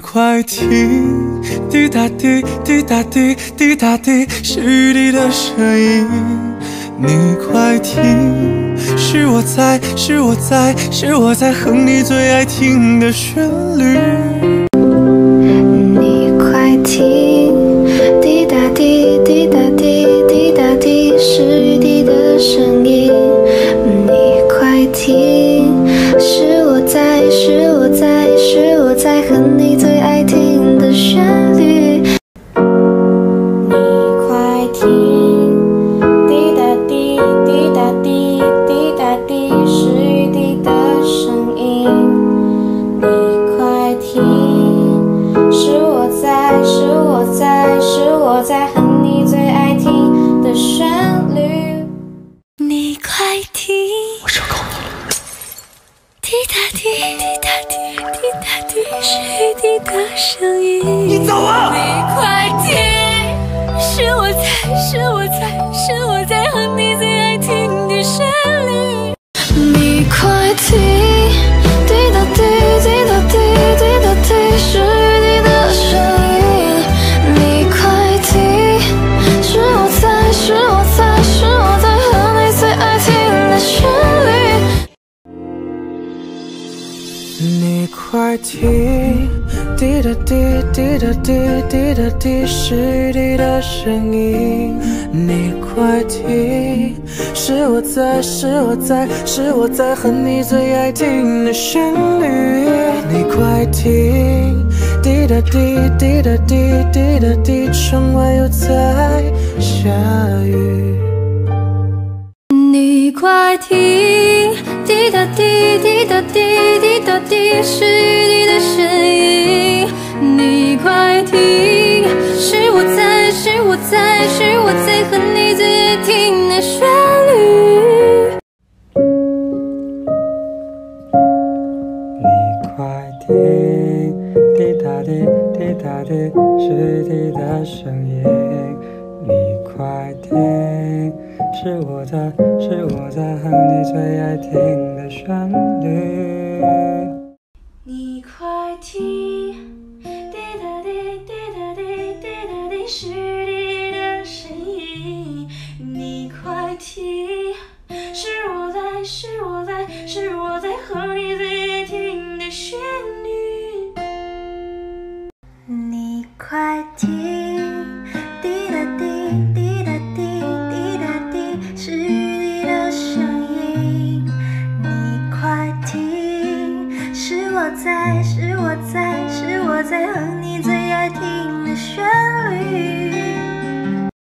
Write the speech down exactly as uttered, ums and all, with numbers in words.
快听，滴答滴，滴答滴，滴答滴，是雨滴的声音。你快听，是我在，是我在，是我在哼你最爱听的旋律。 你快听，滴答滴，滴答滴，滴答滴，是雨滴的声音。你快听，是我在，是我在，是我在哼你最爱听的旋律。你快听，滴答滴，滴答滴，滴答滴，是雨滴的声音。你快听，是我在，是我在，是我在哼你最爱听的旋律。你快听， 我受够你了。 滴答滴，滴答滴，滴答滴，是雨滴的声音。 你走啊！ 你快听，是我在，是我在，是我在哼你最爱听的旋律。你快听，滴答滴，滴答滴，滴答滴，是雨滴的声音。你快听，是我在，是我在，是我在哼你最爱听的旋律。 你快听，滴答滴，滴答滴，滴答滴，是雨滴的声音。你快听，是我在，是我在，是我在哼你最爱听的旋律。你快听，滴答滴，滴答滴，滴答滴，窗外又在下雨。 你快听，滴答滴，滴答滴，滴答滴，是雨滴的声音。你快听，是我在，是我在，是我在哼你最爱听的旋律。 你快听，滴答滴，滴答滴，是雨滴的声音。你快听，是我在，是我在哼你最爱听的旋律。 你快听，滴答滴，滴答滴，滴答滴，是雨滴的声音。你快听，是我在，是我在，是我在哼你最爱听的旋律。你快听，滴答滴，滴答滴，滴答滴，是雨滴的声音。你快听，是我在，是我在，是我在哼你最爱听的旋律。